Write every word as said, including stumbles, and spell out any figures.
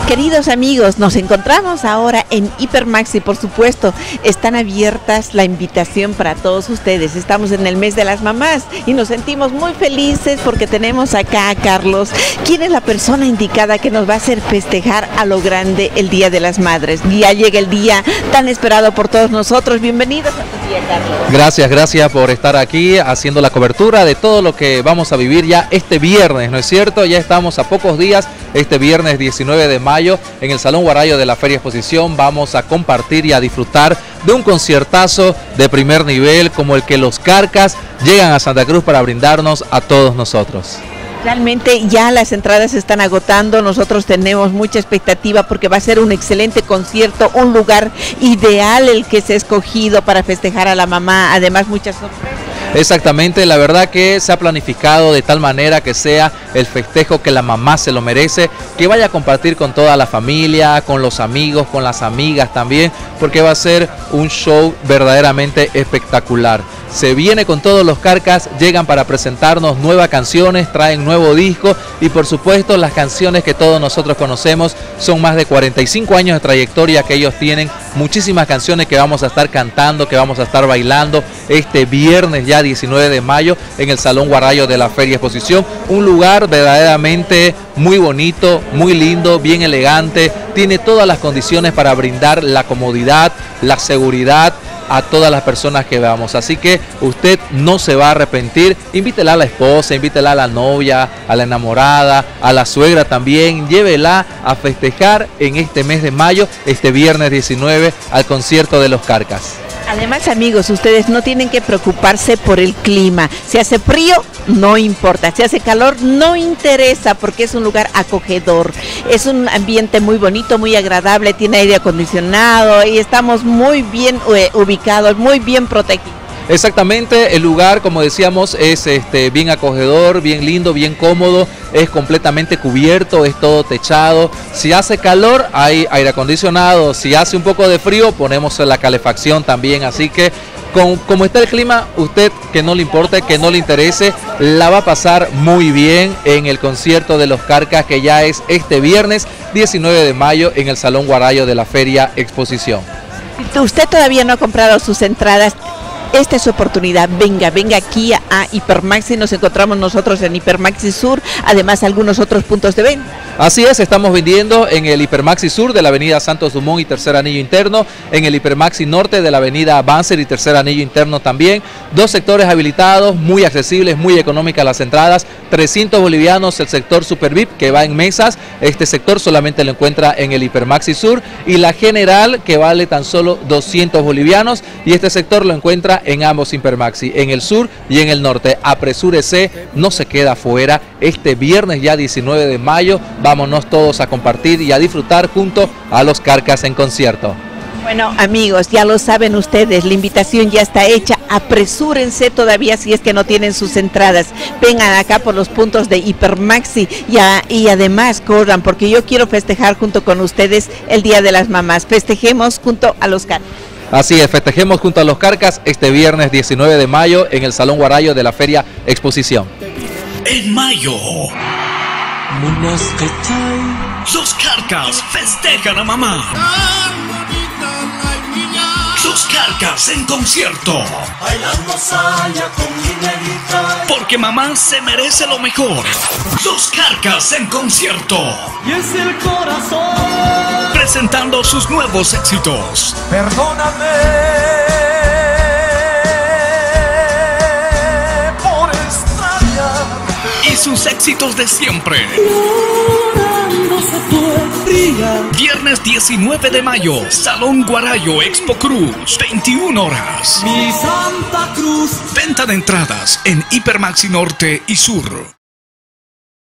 Queridos amigos, nos encontramos ahora en Hipermaxi, por supuesto, están abiertas la invitación para todos ustedes. Estamos en el mes de las mamás y nos sentimos muy felices porque tenemos acá a Carlos, quien es la persona indicada que nos va a hacer festejar a lo grande el Día de las Madres. Ya llega el día tan esperado por todos nosotros. Bienvenidos a tu día, Carlos. Gracias, gracias por estar aquí haciendo la cobertura de todo lo que vamos a vivir ya este viernes, ¿no es cierto? Ya estamos a pocos días, este viernes diecinueve de mayo, en el Salón Guarayo de la Feria Exposición vamos a compartir y a disfrutar de un conciertazo de primer nivel como el que los Carcas llegan a Santa Cruz para brindarnos a todos nosotros. Realmente ya las entradas se están agotando, nosotros tenemos mucha expectativa porque va a ser un excelente concierto, un lugar ideal el que se ha escogido para festejar a la mamá, además muchas sorpresas. Exactamente, la verdad que se ha planificado de tal manera que sea el festejo que la mamá se lo merece, que vaya a compartir con toda la familia, con los amigos, con las amigas también, porque va a ser un show verdaderamente espectacular. Se viene con todos los Carcas, llegan para presentarnos nuevas canciones, traen nuevo disco y por supuesto las canciones que todos nosotros conocemos, son más de cuarenta y cinco años de trayectoria que ellos tienen, muchísimas canciones que vamos a estar cantando, que vamos a estar bailando este viernes ya diecinueve de mayo en el Salón Guarayo de la Feria Exposición, un lugar verdaderamente muy bonito, muy lindo, bien elegante, tiene todas las condiciones para brindar la comodidad, la seguridad a todas las personas que veamos, así que usted no se va a arrepentir. Invítela a la esposa, invítela a la novia, a la enamorada, a la suegra también, llévela a festejar en este mes de mayo, este viernes diecinueve, al concierto de los Carcas. Además, amigos, ustedes no tienen que preocuparse por el clima. Si hace frío, no importa. Si hace calor, no interesa porque es un lugar acogedor. Es un ambiente muy bonito, muy agradable, tiene aire acondicionado y estamos muy bien eh, ubicados, muy bien protegidos. Exactamente, el lugar, como decíamos, es este, bien acogedor, bien lindo, bien cómodo, es completamente cubierto, es todo techado. Si hace calor, hay aire acondicionado, si hace un poco de frío, ponemos la calefacción también, así que con, como está el clima, usted que no le importe, que no le interese, la va a pasar muy bien en el concierto de los Carcas, que ya es este viernes diecinueve de mayo en el Salón Guarayo de la Feria Exposición. Si usted todavía no ha comprado sus entradas, esta es su oportunidad, venga, venga aquí a Hipermaxi, nos encontramos nosotros en Hipermaxi Sur, además algunos otros puntos de venta. Así es, estamos vendiendo en el Hipermaxi Sur de la avenida Santos Dumont y Tercer Anillo Interno, en el Hipermaxi Norte de la avenida Banzer y Tercer Anillo Interno también, dos sectores habilitados, muy accesibles, muy económicas las entradas, trescientos bolivianos el sector Super V I P que va en mesas, este sector solamente lo encuentra en el Hipermaxi Sur, y la general que vale tan solo doscientos bolivianos, y este sector lo encuentra en ambos Hipermaxi, en el sur y en el norte. Apresúrese, no se queda afuera, este viernes ya diecinueve de mayo, vámonos todos a compartir y a disfrutar junto a los Carcas en concierto. Bueno, amigos, ya lo saben ustedes, la invitación ya está hecha, apresúrense todavía si es que no tienen sus entradas, vengan acá por los puntos de Hipermaxi y, a, y además corran, porque yo quiero festejar junto con ustedes el Día de las Mamás, festejemos junto a los Carcas. Así es, festejemos junto a los Carcas este viernes diecinueve de mayo en el Salón Guarayo de la Feria Exposición. En mayo, los Carcas festejan a mamá. Los Carcas en concierto. Porque mamá se merece lo mejor. Los Carcas en concierto. Y es el corazón presentando sus nuevos éxitos. Perdóname por extrañar. Y sus éxitos de siempre. Llorando se fue. Viernes diecinueve de mayo, Salón Guarayo Expo Cruz, veintiuna horas. Mi Santa Cruz. Venta de entradas en Hipermaxi Norte y Sur.